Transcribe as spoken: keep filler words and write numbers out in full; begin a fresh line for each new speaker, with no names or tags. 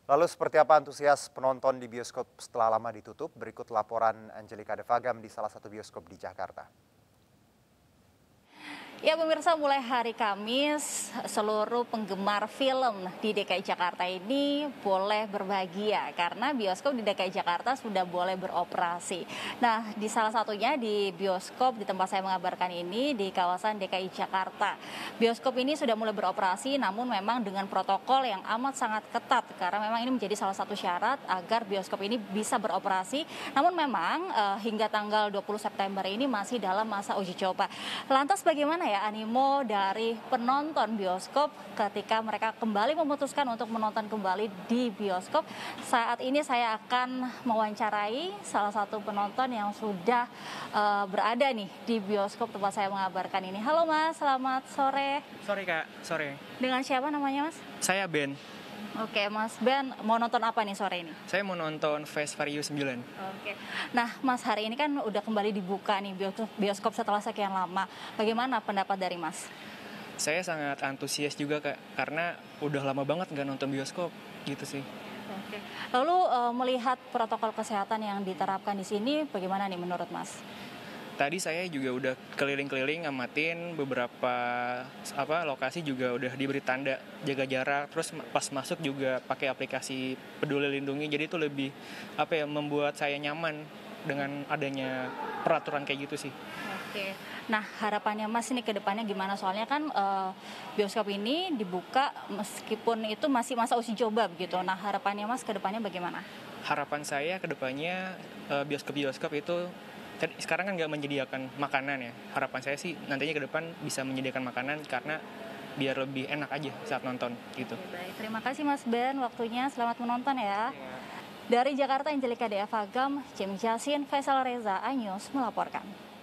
Lalu seperti apa antusias penonton di bioskop setelah lama ditutup? Berikut laporan Angelika Devagam di salah satu bioskop di Jakarta.
Ya pemirsa, mulai hari Kamis seluruh penggemar film di D K I Jakarta ini boleh berbahagia karena bioskop di D K I Jakarta sudah boleh beroperasi. Nah, di salah satunya di bioskop di tempat saya mengabarkan ini di kawasan D K I Jakarta. Bioskop ini sudah mulai beroperasi namun memang dengan protokol yang amat sangat ketat karena memang ini menjadi salah satu syarat agar bioskop ini bisa beroperasi. Namun memang eh, hingga tanggal dua puluh September ini masih dalam masa uji coba. Lantas bagaimana ya animo dari penonton bioskop ketika mereka kembali memutuskan untuk menonton kembali di bioskop? Saat ini saya akan mewawancarai salah satu penonton yang sudah uh, berada nih di bioskop tempat saya mengabarkan ini. Halo Mas, selamat sore.
Sore Kak, sore.
Dengan siapa namanya Mas?
Saya Ben.
Oke Mas Ben, mau nonton apa nih sore ini?
Saya mau nonton Fast Furious sembilan.
Oke. Nah Mas, hari ini kan udah kembali dibuka nih bioskop setelah sekian lama. Bagaimana pendapat dari Mas?
Saya sangat antusias juga Kak, karena udah lama banget nggak nonton bioskop gitu sih.
Oke. Lalu uh, melihat protokol kesehatan yang diterapkan di sini, bagaimana nih menurut Mas?
Tadi saya juga udah keliling-keliling ngamatin beberapa apa lokasi, juga udah diberi tanda jaga jarak, terus pas masuk juga pakai aplikasi Peduli Lindungi. Jadi itu lebih apa ya, membuat saya nyaman dengan adanya peraturan kayak gitu sih.
Oke. Nah, harapannya Mas ini ke depannya gimana? Soalnya kan uh, bioskop ini dibuka meskipun itu masih masa uji coba begitu. Nah, harapannya Mas ke depannya bagaimana?
Harapan saya ke depannya uh, bioskop-bioskop itu sekarang kan nggak menyediakan makanan ya. Harapan saya sih nantinya ke depan bisa menyediakan makanan karena biar lebih enak aja saat nonton gitu.
Oke, baik. Terima kasih Mas Ben waktunya. Selamat menonton ya. Ya. Dari Jakarta, Angelika Devagam, Jim Jasin, Faisal Reza, iNews melaporkan.